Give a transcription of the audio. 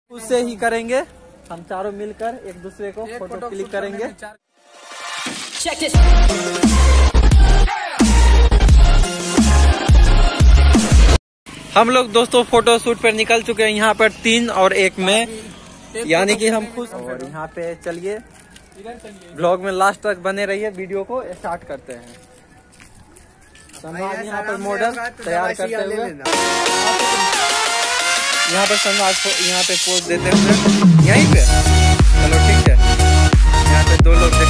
उससे ही करेंगे हम चारों मिलकर एक दूसरे को फोटो क्लिक करेंगे। हम लोग दोस्तों फोटो शूट पर निकल चुके हैं, यहाँ पर 3 और 1 में, यानी कि हम खुश। और यहाँ पे चलिए ब्लॉग में लास्ट तक बने रहिए, वीडियो को स्टार्ट करते हैं। समाज यहाँ पर मॉडल तैयार करते हुए, यहाँ पर समाज यहाँ पे पोज देते हुए, यहीं पे। चलो ठीक है, यहाँ पे 2 लोग